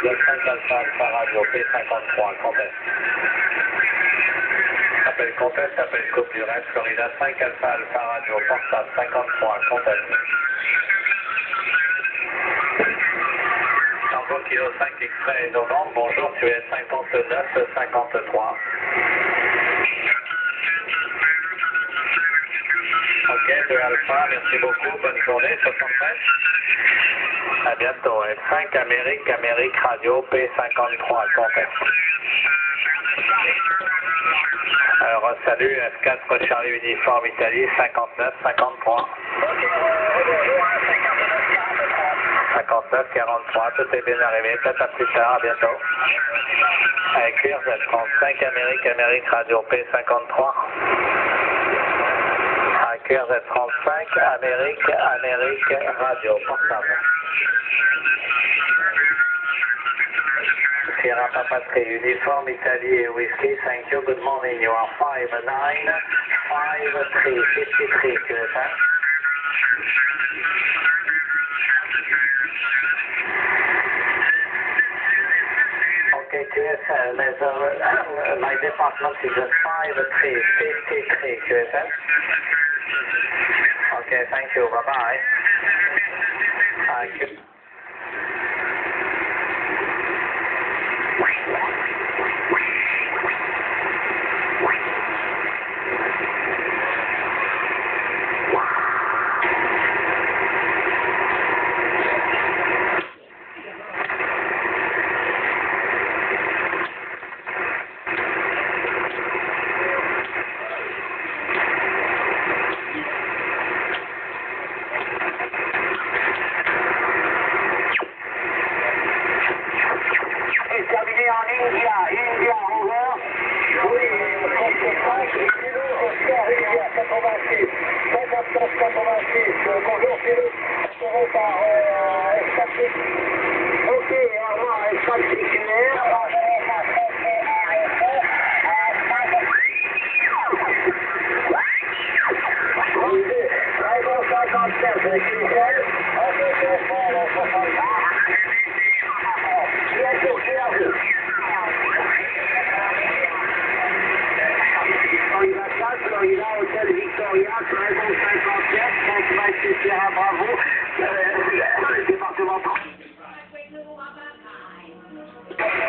Eagle 5 Alpha Alpha Radio P53, conteste. Appel conteste, appel coupe du reste, Florida 5 Alpha Alpha Radio, portable 53, conteste. Tango Kilo 5 X-ray novembre, bonjour, tu es 59-53. Ok, 2 Alpha, merci beaucoup, bonne journée, 65. À bientôt, F5 Amérique, Amérique Radio P53, conteste. Salut, F4 Charlie Uniforme Italie, 59-53. 59-43, tout est bien arrivé, peut-être à plus tard, à bientôt. Avec Z35 Amérique, Amérique Radio P53. Avec Z35 Amérique, Amérique Radio, portable. Sierra Papa 3, Uniforme Italie et Whiskey, thank you, good morning, you are 5953, QSL. Okay, QSL, my department is 5353, QSL. Okay, thank you, bye-bye. Thank you. India, over. Oui, 35, kilo, Oscar, India, 86. 59-86, bonjour, kilo, assuré par F4. Ok, au revoir, F4 CQR. Florida, Hôtel Victoria, très bon 57, 5 Sierra Bravo, département 3.